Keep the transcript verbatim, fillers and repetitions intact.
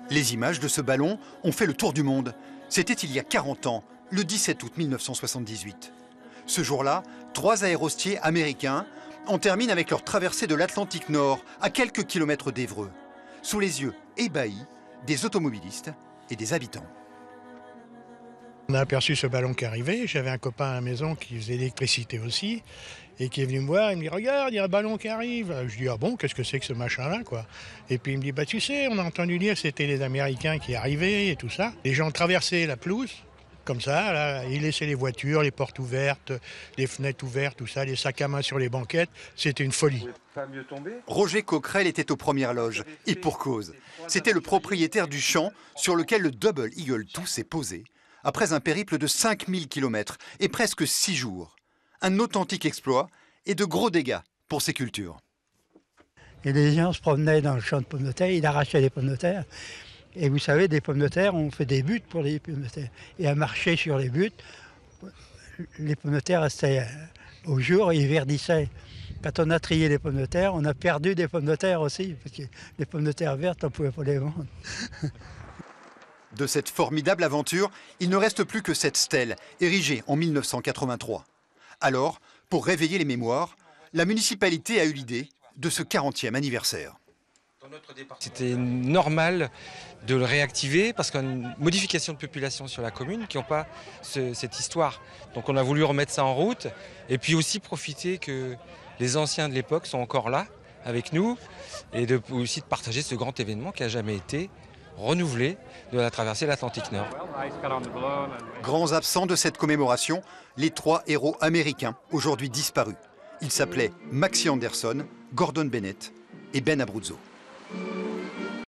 Les images de ce ballon ont fait le tour du monde. C'était il y a quarante ans, le dix-sept août mille neuf cent soixante-dix-huit. Ce jour-là, trois aérostiers américains en terminent avec leur traversée de l'Atlantique Nord, à quelques kilomètres d'Évreux, sous les yeux ébahis des automobilistes et des habitants. On a aperçu ce ballon qui arrivait. J'avais un copain à la maison qui faisait l'électricité aussi et qui est venu me voir. Il me dit « Regarde, il y a un ballon qui arrive ». Je dis « Ah bon, qu'est-ce que c'est que ce machin-là quoi ?» Et puis il me dit « Bah tu sais, on a entendu dire que c'était les Américains qui arrivaient et tout ça. Les gens traversaient la pelouse, comme ça, là, ils laissaient les voitures, les portes ouvertes, les fenêtres ouvertes, tout ça, les sacs à main sur les banquettes. C'était une folie. » Roger Coquerel était aux premières loges, et pour cause. C'était le propriétaire du champ sur lequel le Double Eagle deux s'est posé, après un périple de cinq mille kilomètres et presque six jours. Un authentique exploit et de gros dégâts pour ses cultures. Et les gens se promenaient dans le champ de pommes de terre, ils arrachaient les pommes de terre. Et vous savez, des pommes de terre, on fait des buts pour les pommes de terre. Et à marcher sur les buts, les pommes de terre restaient au jour et ils verdissaient. Quand on a trié les pommes de terre, on a perdu des pommes de terre aussi, parce que les pommes de terre vertes, on ne pouvait pas les vendre. De cette formidable aventure, il ne reste plus que cette stèle, érigée en mille neuf cent quatre-vingt-trois. Alors, pour réveiller les mémoires, la municipalité a eu l'idée de ce quarantième anniversaire. C'était normal de le réactiver parce qu'il y a une modification de population sur la commune qui n'ont pas ce, cette histoire. Donc on a voulu remettre ça en route et puis aussi profiter que les anciens de l'époque sont encore là avec nous et de, aussi de partager ce grand événement qui n'a jamais été renouvelé de la traversée de l'Atlantique Nord. Grands absents de cette commémoration, les trois héros américains aujourd'hui disparus. Ils s'appelaient Maxie Anderson, Gordon Bennett et Ben Abruzzo.